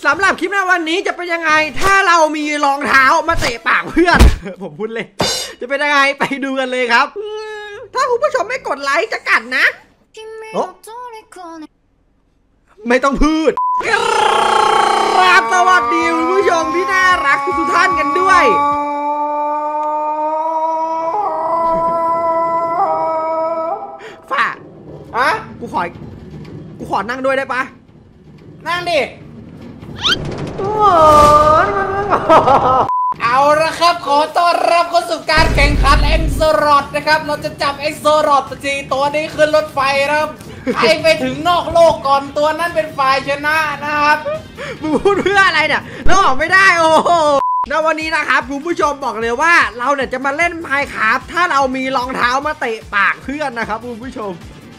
สำหรับคลิปในวันนี้จะเป็นยังไงถ้าเรามีรองเท้ามาเตะปากเพื่อน ผมพูดเลยจะเป็นยังไงไปดูกันเลยครับถ้าคุณผู้ชมไม่กดไลค์จะกัดนะไม่ต้องพูดครับสวัสดีคุณผู้ชมที่น่ารักทุกท่านกันด้วยฝ่ากูขอนั่งด้วยได้ปะนั่งดิเอาละครับขอต้อนรับเข้าสู่การแข่งขันเอ็กโซรอดนะครับเราจะจับเอ็กโซรอดจีตัวนี้ขึ้นรถไฟครับใครไปถึงนอกโลกก่อนตัวนั้นเป็นฝ่ายชนะนะครับมึงพูดเพื่ออะไรเนี่ยเราออกไม่ได้โอ้โหในวันนี้นะครับคุณผู้ชมบอกเลยว่าเราเนี่ยจะมาเล่นไมน์คราฟถ้าเรามีรองเท้ามาเตะปากเพื่อนนะครับคุณผู้ชม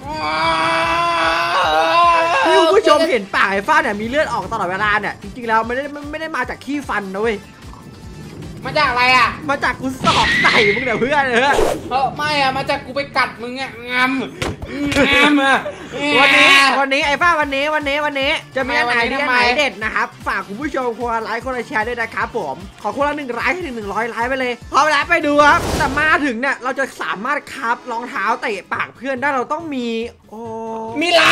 ที่คุณผู้ชมเห็นปากไอ้ฟ้าเนี่ยมีเลือดออกตลอดเวลาเนี่ยจริงๆแล้วไม่ได้มาจากขี้ฟันนะเว้ยมาจากอะไรอ่ะมาจากกูสอบใส่มึงเดี๋ยวเพื่อนไม่อ่ะมาจากกูไปกัดมึงอ่ะงามอ่ะวันนี้ไอ้ฟ้าวันนี้จะมีอะไรที่ไหนเด็ดนะครับฝากคุณผู้ชมคนละไลค์คนละแชร์ด้วยนะครับผมขอคนละ1 ไลค์ให้ถึง100 ไลค์ไปเลยพอเวลาไปดูครับแต่มาถึงเนี่ยเราจะสามารถคับรองเท้าเตะปากเพื่อนได้เราต้องมีมีไล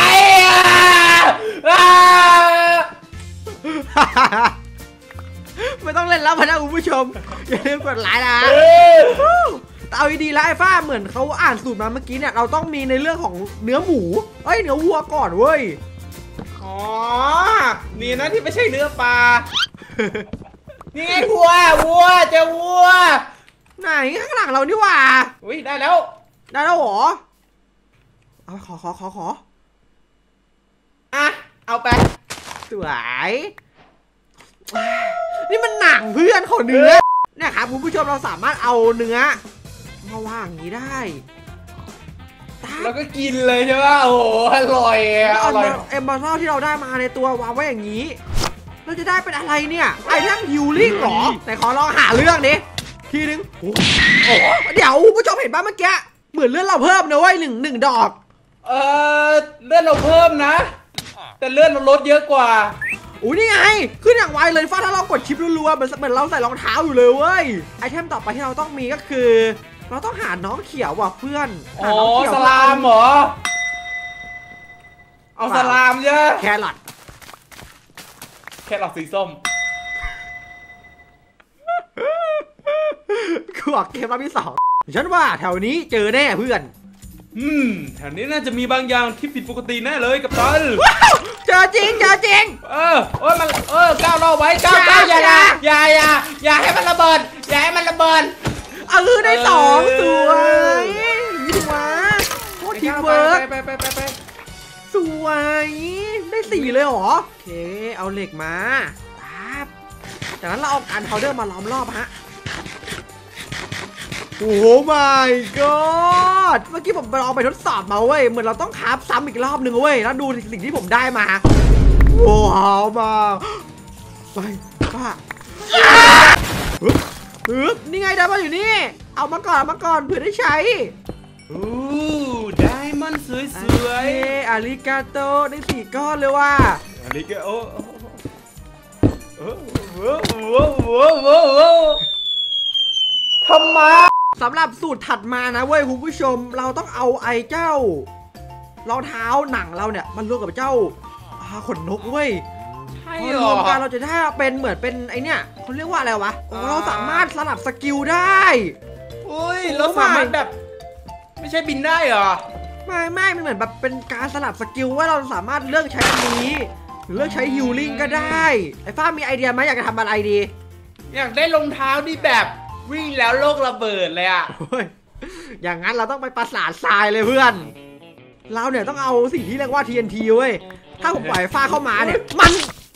ค์ไม่ต้องเล่นแล้วพนะคุณผู้ชมอย่าลืมกดไลค์นะเอาดีๆแล้วไอ้ฟ้าเหมือนเขาอ่านสูตรมาเมื่อกี้เนี่ยเราต้องมีในเรื่องของเนื้อหมูเนื้อวัวก่อนเว้ยอ๋อนี่นะที่ไม่ใช่เนื้อปลานี่ไงวัวเจอวัวไหนข้างหลังเรานี่หว่าอุ้ยได้แล้วเหรอเอาขออ่ะเอาไปสวยนี่มันหนังเพื่อนของเนื้อเนี่ยครับคุณผู้ชมเราสามารถเอาเนื้อมาวางอย่างนี้ได้แล้วก็กินเลยใช่ไหมโอ้โหอร่อยเอมเบอร์เซลที่เราได้มาในตัววางไว้อย่างนี้เราจะได้เป็นอะไรเนี่ยไอเทมฮิลลิ่งหรอแต่ขอลองหาเรื่องนี้ทีนึงเดี๋ยวคุณผู้ชมเห็นป่ะเมื่อกี้เหมือนเลื่อนเราเพิ่มนะเว้ยหนึ่งดอกเลื่อนเราเพิ่มนะแต่เลื่อนเราลดเยอะกว่าอุ้ยนี่ไงขึ้นอย่างไวเลยฟ้าถ้าเรากดชิปรัวๆเหมือนเราใส่รองเท้าอยู่เลยเว้ยไอเทมต่อไปที่เราต้องมีก็คือเราต้องหาน้องเขียวว่ะเพื่อนสลามเหรอเอาสลามเยอะแครอทสีส้มขวกเกมรอบที่2ฉันว่าแถวนี้เจอแน่เพื่อนแถวนี้น่าจะมีบางอย่างที่ผิดปกติแน่เลยกับตันเจอจริงมันก้าวรอไว้ก้าวอย่าให้มันระเบิดได้2สวยถูกไหมโคตรทีมเวิร์กไปสวยได้4เลยเหรอโอเคเอาเหล็กมาครับจากนั้นเราเอาการพาวเดอร์มาล้อมรอบฮะโอ้ my god เมื่อกี้ผมไปลองไปทดสอบมาเว้ยเหมือนเราต้องคราฟซ้ำอีกรอบหนึ่งเว้ยแล้วดูสิ่งที่ผมได้มาว้าวมากไปป้านี่ไงได้มาอยู่นี่เอามาก่อนเผื่อได้ใช้ได้มันสวยอาริกาโตได้4 ก้อนเลยว่ะอาริกาโตทำไมสำหรับสูตรถัดมานะเว้ยคุณผู้ชมเราต้องเอาไอ้เจ้ารองเท้าหนังเราเนี่ยมันรวมกับเจ้าขนนกเว้ยพอรวมกันเราจะได้เป็นเหมือนเป็นไอเนี่ยเขาเรียกว่าอะไรวะเราสามารถสลับสกิลได้เราสามารถแบบไม่ใช่บินได้เหรอไม่มันเหมือนแบบเป็นการสลับสกิลว่าเราสามารถเลือกใช้อันนี้หรือเลือกใช้ฮิลลิ่งก็ได้ไอ้ฟ้ามีไอเดียไหมอยากจะทำอะไรดีอยากได้รองเท้าที่แบบวิ่งแล้วโลกระเบิดเลยอ่ะอย่างนั้นเราต้องไปปราสาททรายเลยเพื่อนเราเนี่ยต้องเอาสิ่งที่เรียกว่า TNT เว้ยถ้าผมปล่อยฟ้าเข้ามาเนี่ยมัน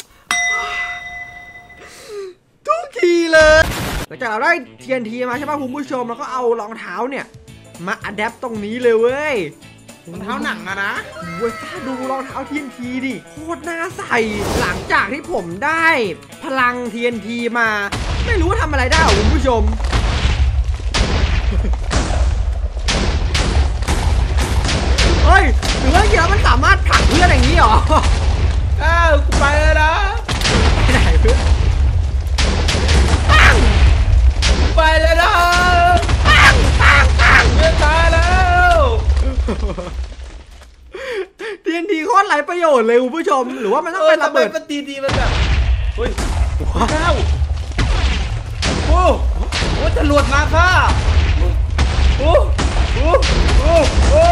ทุกทีเลยหลังจากเราได้ TNT มาใช่ป่ะคุณผู้ชมแล้วก็เอารองเท้าเนี่ยมาอัดแอปตรงนี้เลยเว้ยรองเท้าหนังอะนะเว้ยฟ้าดูรองเท้า TNT ดิโคตรน่าใส่หลังจากที่ผมได้พลัง TNT มาไม่รู้ว่าทำอะไรได้หรอคุณผู้ชมเฮ้ยหรือว่าจริงๆมันสามารถผลักเพื่อนอย่างนี้หรอกูไปเลยนะโยชน์เลยคุณผู้ชมหรือว่ามันต้องเป็นระเบิดมันตีมันแบบเฮ้ยว้าวโอ้โหจรวดมาค่ะโอ้โอ้โอ้โอ้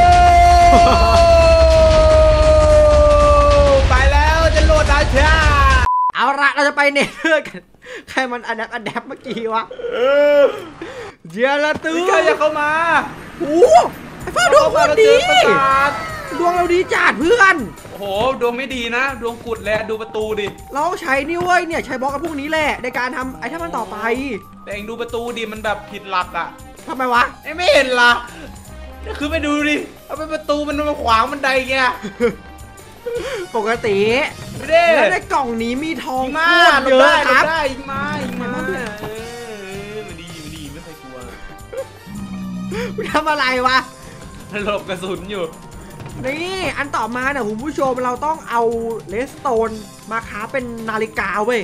ไปแล้วจรวดอาชาเอาละเราจะไปเนเธอร์กันใครมันอันดับเมื่อกี้วะเจียละตื้อใครจะเข้ามาโอ้ไอ้ฟ้าดวงโคตรดีดวงเราดีจัดเพื่อนโอ้โหดวงไม่ดีนะดวงกุดแล้วดูประตูดิเราใช้นี่เว้ยเนี่ยใช้บล็อกกับพวกนี้แหละในการทำไอ้ถ้ามันต่อไปแต่เองดูประตูดิมันแบบผิดหลักอ่ะทำไมวะไม่เห็นล่ะนี่คือไปดูดิเอาไปประตูมันมาขวางบันไดแกปกติแล้วในกล่องนี้มีทองมาเยอะครับได้มามันดีไม่เคยกลัวทำอะไรวะหลบกระสุนอยู่นี่อันต่อมาเนี่ยคุณผู้ชมเราต้องเอาเลสโตนมาค้าเป็นนาฬิกาเว้ย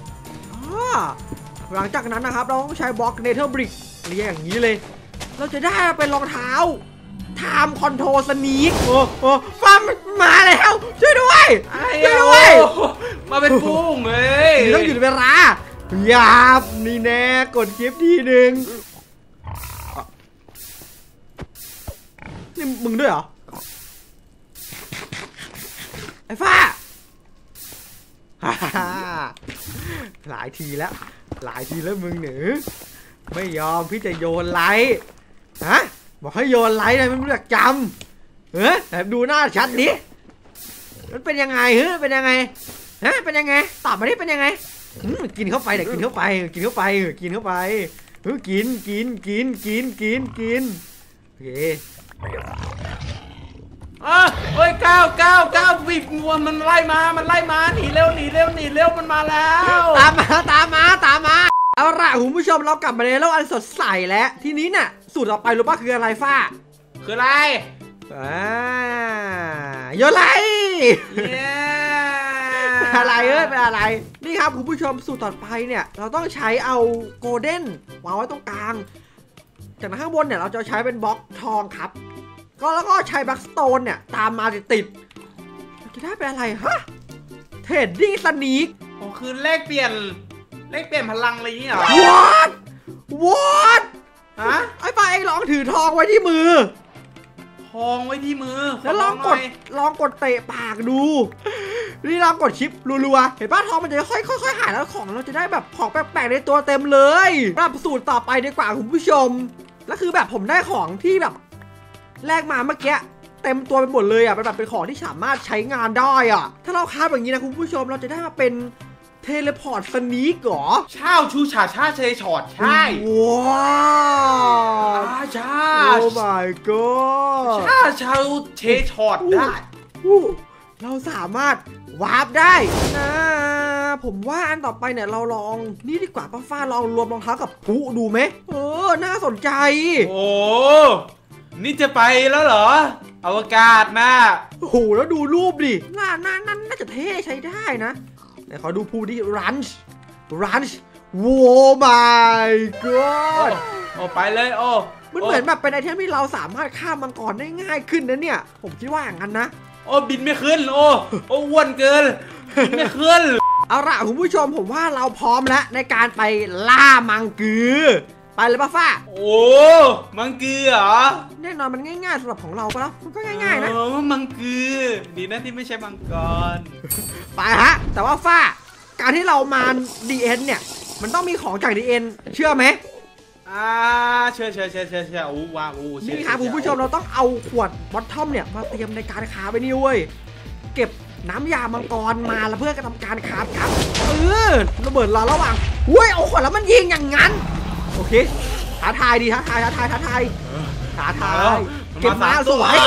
หลังจากนั้นนะครับเราต้องใช้บล็อกเนเธอร์บริกเรียกอย่างนี้เลยเราจะได้เป็นรองเท้าไทม์คอนโทรลสนีกโอ้ฟ้ามาแล้วช่วยด้วยมาเป็นปุ้งเลยต้องหยุดเวลาหยาบนี่แน่กดคลิปทีหนึ่งนี่มึงด้วยเหรอไอ้ฟ้าหลายทีแล้วมึงหนือไม่ยอมพี่จะโยนไลท์ฮะบอกให้โยนไลท์เลยไม่รู้จักจำแต่ดูหน้าชัดดิมันเป็นยังไงเป็นยังไงเป็นยังไงตอบมาดิเป็นยังไงกินเข้าไปเดี๋ยวกินเข้าไปกินเข้าไปกินโอเคเฮ้ยก้าววิบงัวมันไล่มาหนีเร็วมันมาแล้วตามมาเอาละคุณผู้ชมเรากลับมาในโลกอันสดใสแล้วทีนี้น่ะสูตรต่อไปรู้ป่ะคืออะไรฟ้าคืออะไรโยนไลอะไรเป็นอะไรนี่ครับคุณผู้ชมสูตรต่อไปเนี่ยเราต้องใช้เอาโกลเด้นวางไว้ตรงกลางจากนั้นข้างบนเนี่ยเราจะใช้เป็นบล็อกทองครับแล้วก็ใช้บัคสโตนเนี่ยตามมาติดจะได้เป็นอะไรฮะเทรดดิ้งสนีกอ๋อคือเลขเปลี่ยนพลังอะไรอย่างเงี้ยเหรอ What ฮะไอ้ป้าเองลองถือทองไว้ที่มือแล้วลองกดเตะปากดูนี่ลองกดชิปรัวๆเห็นป้าทองมันจะค่อยหายแล้วของเราจะได้แบบของแปลกๆในตัวเต็มเลยรับสูตรต่อไปดีกว่าคุณผู้ชมแล้วคือแบบผมได้ของที่แบบแลกมาเมื่อกี้เต็มตัวไปหมดเลยอ่ะเป็นของที่สามารถใช้งานได้อ่ะถ้าเราคาบอย่างนี้นะคุณผู้ชมเราจะได้มาเป็นเทเลพอร์ตสนีกเหรอชาชูชาเชยช็อตใช่ว้าวชาโอ้ my god ชาเชยช็อตได้เราสามารถวาร์ปได้นะผมว่าอันต่อไปเนี่ยเราลองนี่ดีกว่าป้าฟ้าลองรวมรองเท้ากับพุดูไหมน่าสนใจโอ้นี่จะไปแล้วเหรออวกาศนะโอ้โหแล้วดูรูปดิน่าจะเท่ใช้ได้นะไหนขอดูพูดิรันช์โว้ my god โอ้ไปเลยมันเหมือนแบบเป็นไอเทมที่เราสามารถข้ามมังกรได้ง่ายขึ้นนะเนี่ยผมคิดว่าอย่างนั้นนะบินไม่ขึ้นอ้วนเกินบินไม่ขึ้นเอาล่ะคุณผู้ชมผมว่าเราพร้อมแล้วในการไปล่ามังกือไปเลยป้าฟ้ามังกือเหรอแน่นอนมันง่ายๆสำหรับของเราปะมันก็ง่ายๆนะมังกือดีนะที่ไม่ใช่มังกรไปฮะแต่ว่าฟ้าการที่เรามา DN เนี่ยมันต้องมีของจาก DN เชื่อไหมเชื่อว้าวนี่ครับคุณผู้ชมเราต้องเอาขวดบอททอมเนี่ยมาเตรียมในการค้าไปนี่เว้ยเก็บน้ำยามังกรมาแล้วเพื่อทำการค้าครับระเบิดระหว่างเอาขวดแล้วมันยิงอย่างนั้นโอเคท้าทายดีท้าทายเก็บมาสวย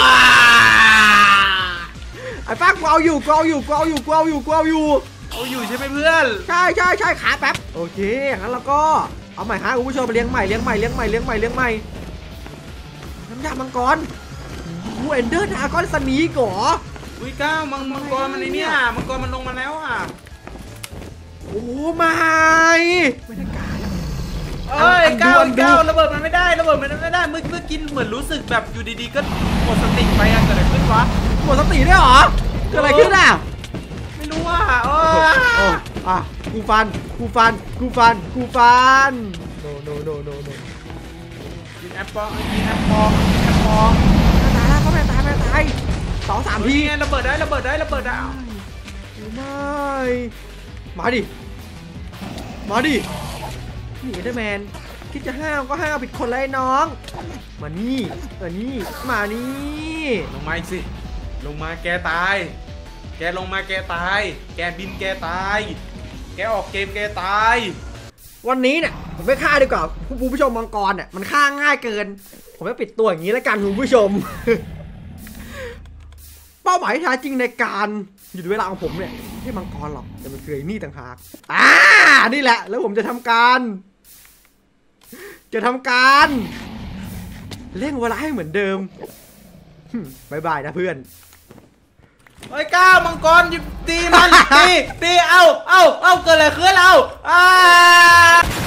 ไอ้ป้ากูเอาอยู่ใช่ไหมเพื่อนใช่ขาแป๊บโอเคงั้นเราก็เอาใหม่ฮะคุณผู้ชมเลี้ยงใหม่น้ำยามังกรเอนเดอร์ดากอนสนีกเหรอก้าวมังกรมันเนี่ยมังกรมันลงมาแล้วอ่ะไม่ได้การก้าวระเบิดมันไม่ได้เมื่อกินเหมือนรู้สึกแบบอยู่ดีๆก็หมดสติไปเกิดอะไรขึ้นวะหมดสติได้เหรอเกิดอะไรขึ้นอ่ะไม่รู้ว่ากูฟันโนกินแอปเปิ้ลกินแอปเปิ้ลตายแล้วเขาไม่ตาย2-3 ทีไงระเบิดได้ไม่มาดินี่เอเดอร์แมนคิดจะห้าวก็ห้าวผิดคนเลยน้องมานี่มานี่ลงมาอีกสิลงมาแกตายแกลงมาแกตายแกบินแกตายแกออกเกมแกตายวันนี้เนี่ยผมไม่ฆ่าดีกว่าคุณผู้ชมมังกรเนี่ยมันฆ่าง่ายเกินผมจะปิดตัวอย่างนี้แล้วกันคุณผู้ชม เป้าหมายที่แท้จริงในการหยุดเวลาของผมเนี่ยไม่ใช่มังกรหรอกแต่มันคือไอ้นี่ต่างหากนี่แหละแล้วผมจะทำการเร่งเวลาให้เหมือนเดิมบายบายนะเพื่อนไอ้ก้าวมังกรตีมันตีเอาเกิดอะไรขึ้นเอา